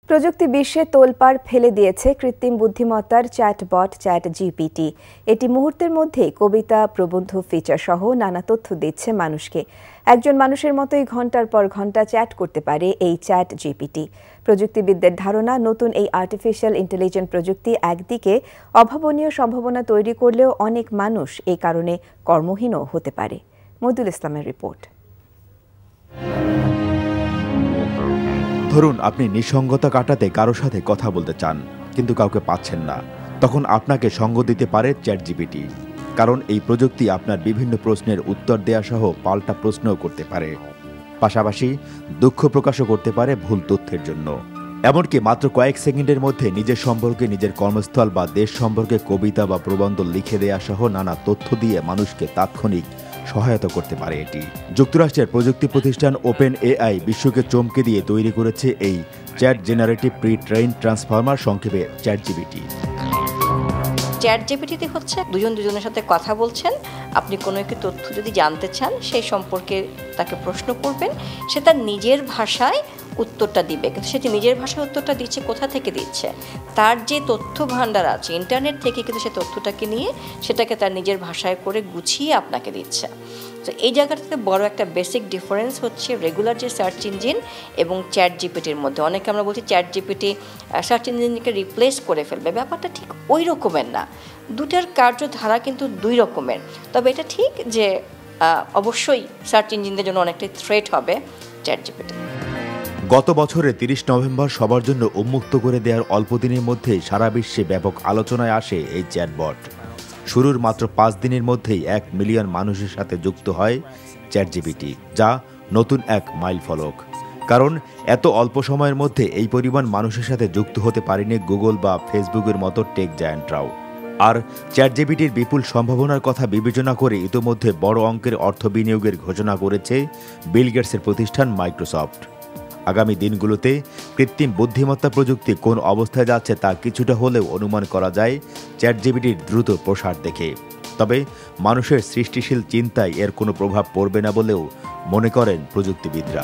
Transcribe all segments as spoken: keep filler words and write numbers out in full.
প্রযুক্তি বিশ্বে তোলপাড় ফেলে দিয়েছে কৃত্রিম বুদ্ধিমত্তার চ্যাটবট চ্যাট জিপিটি। এটি মুহূর্তের মধ্যেই কবিতা, প্রবন্ধ, ফিচার সহ নানা তথ্য দিচ্ছে মানুষকে। একজন মানুষের মতোই ঘন্টার পর ঘন্টা চ্যাট করতে পারে এই চ্যাট জিপিটি। প্রযুক্তিবিদদের ধারণা, নতুন এই আর্টিফিশিয়াল ইন্টেলিজেন্স প্রযুক্তি একদিকে অভাবনীয় সম্ভাবনা তৈরি করলেও অনেক মানুষ এই কারণে কর্মহীনও হতে পারে। মইদুল ইসলামের রিপোর্ট। ধরুন, আপনি নিঃসঙ্গতা কাটাতে কারো সাথে কথা বলতে চান, কিন্তু কাউকে পাচ্ছেন না। তখন আপনাকে সঙ্গ দিতে পারে চ্যাট জিপিটি। কারণ এই প্রযুক্তি আপনার বিভিন্ন প্রশ্নের উত্তর দেয়া সহ পাল্টা প্রশ্নও করতে পারে। পাশাপাশি দুঃখ প্রকাশও করতে পারে ভুল তথ্যের জন্য। এমনকি মাত্র কয়েক সেকেন্ডের মধ্যে নিজের সম্পর্কে, নিজের কর্মস্থল বা দেশ সম্পর্কে কবিতা বা প্রবন্ধ লিখে দেয়া সহ নানা তথ্য দিয়ে মানুষকে তাৎক্ষণিক সহায়তা করতে পারে এটি। যুক্তরাষ্ট্রের প্রযুক্তি প্রতিষ্ঠান ওপেন এআই বিশ্বকে চমকে দিয়ে তৈরি করেছে এই chat generative pre train transformer, সংক্ষেপে চ্যাট জিপিটি। চ্যাট জিপিটিতে হচ্ছে দুজন দুজনের সাথে কথা বলছেন। আপনি কোনো একটি তথ্য যদি জানতে চান, সেই সম্পর্কে তাকে প্রশ্ন করবেন, সে তার নিজের ভাষায় উত্তরটা দিবে। কিন্তু সে যে নিজের ভাষায় উত্তরটা দিচ্ছে, কোথা থেকে দিচ্ছে? তার যে তথ্য ভাণ্ডার আছে ইন্টারনেট থেকে, কিন্তু সে তথ্যটাকে নিয়ে সেটাকে তার নিজের ভাষায় করে গুছিয়ে আপনাকে দিচ্ছে। তো এই জায়গাটাতে বড় একটা বেসিক ডিফারেন্স হচ্ছে রেগুলার যে সার্চ ইঞ্জিন এবং চ্যাট জিপিটির মধ্যে। অনেকে আমরা বলছি চ্যাট জিপিটি সার্চ ইঞ্জিনকে রিপ্লেস করে ফেলবে, ব্যাপারটা ঠিক ওই রকমের না। দুটার কার্যধারা কিন্তু দুই রকমের। তবে এটা ঠিক যে অবশ্যই সার্চ ইঞ্জিনদের জন্য অনেকটাই থ্রেট হবে চ্যাট জিপিটি। গত বছরের তিরিশ নভেম্বর সবার জন্য উন্মুক্ত করে দেওয়ার অল্প দিনের মধ্যেই সারা বিশ্বে ব্যাপক আলোচনায় আসে এই চ্যাটবট। শুরুর মাত্র পাঁচ দিনের মধ্যেই এক মিলিয়ন মানুষের সাথে যুক্ত হয় চ্যাট জিপিটি, যা নতুন এক মাইল ফলক। কারণ এত অল্প সময়ের মধ্যে এই পরিমাণ মানুষের সাথে যুক্ত হতে পারেনি গুগল বা ফেসবুকের মতো টেক জায়ান্টরাও। আর চ্যাট জিপিটির বিপুল সম্ভাবনার কথা বিবেচনা করে ইতোমধ্যে বড় অঙ্কের অর্থ বিনিয়োগের ঘোষণা করেছে বিল গেটসের প্রতিষ্ঠান মাইক্রোসফট। আগামী দিনগুলোতে কৃত্রিম বুদ্ধিমত্তা প্রযুক্তি কোন অবস্থায় যাচ্ছে তা কিছুটা হলেও অনুমান করা যায় চ্যাট জিপিটির দ্রুত প্রসার দেখে। তবে মানুষের সৃষ্টিশীল চিন্তায় এর কোনো প্রভাব পড়বে না বলেও মনে করেন প্রযুক্তিবিদরা।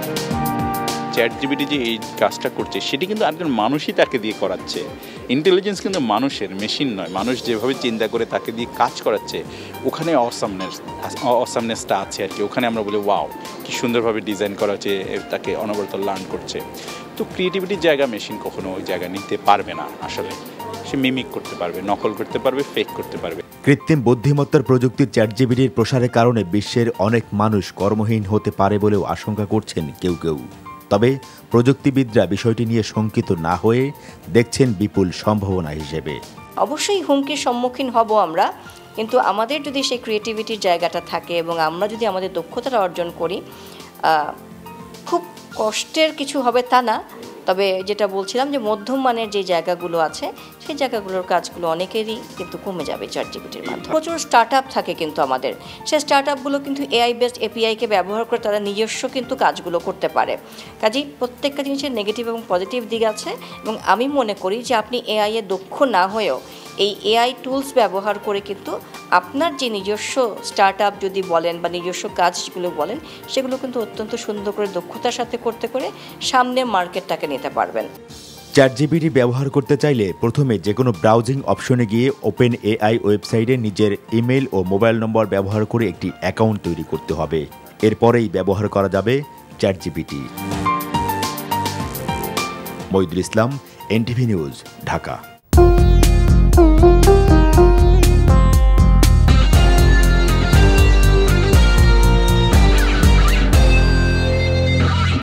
চ্যাট জিপিটি যে এই কাজটা করছে, সেটি কিন্তু একজন মানুষই তাকে দিয়ে করাচ্ছে। ইন্টেলিজেন্স কিন্তু মানুষের, মেশিন নয়। মানুষ যেভাবে চিন্তা করে তাকে দিয়ে কাজ করাচ্ছে, ওখানে অসামনেস অসামনেসটা আছে আর কি। ওখানে আমরা বলি ওয়াও, কি সুন্দরভাবে ডিজাইন করা হচ্ছে, তাকে অনবরত লার্ন করছে। তো ক্রিয়েটিভিটির জায়গা মেশিন কখনো ওই জায়গা নিতে পারবে না। আসলে সে মিমিক করতে পারবে, নকল করতে পারবে, ফেক করতে পারবে। কৃত্রিম বুদ্ধিমত্তার প্রযুক্তির চ্যাট জিপিটির প্রসারের কারণে বিশ্বের অনেক মানুষ কর্মহীন হতে পারে বলেও আশঙ্কা করছেন কেউ কেউ। তবে প্রযুক্তিবিদরা বিষয়টি নিয়ে শঙ্কিত না হয়ে দেখছেন বিপুল সম্ভাবনা হিসেবে। অবশ্যই হুমকির সম্মুখীন হব আমরা, কিন্তু আমাদের যদি সেই ক্রিয়েটিভিটির জায়গাটা থাকে এবং আমরা যদি আমাদের দক্ষতাটা অর্জন করি, খুব কষ্টের কিছু হবে তা না। তবে যেটা বলছিলাম যে মধ্যম মানের যে জায়গাগুলো আছে, সেই জায়গাগুলোর কাজগুলো অনেকেরই কিন্তু কমে যাবে চ্যাট জিপিটির মাধ্যমে। প্রচুর স্টার্ট আপ থাকে কিন্তু আমাদের, সেই স্টার্ট আপগুলো কিন্তু এআই বেসড এপিআইকে ব্যবহার করে তারা নিজস্ব কিন্তু কাজগুলো করতে পারে। কাজেই প্রত্যেকটা জিনিসের নেগেটিভ এবং পজিটিভ দিক আছে, এবং আমি মনে করি যে আপনি এআই এ দক্ষ না হয়েও এই এআই টুলস ব্যবহার করে কিন্তু আপনার যে নিজস্ব স্টার্ট আপ যদি বলেন বা নিজস্ব কাজগুলো বলেন, সেগুলো কিন্তু অত্যন্ত সুন্দর করে দক্ষতার সাথে করতে করে সামনে মার্কেটটাকে নিতে পারবেন। চ্যাট জিপিটি ব্যবহার করতে চাইলে প্রথমে যে কোনো ব্রাউজিং অপশনে গিয়ে ওপেন এআই ওয়েবসাইটে নিজের ইমেল ও মোবাইল নম্বর ব্যবহার করে একটি অ্যাকাউন্ট তৈরি করতে হবে। এরপরেই ব্যবহার করা যাবে chat GPT. Moidul Islam, NTV news, Dhaka.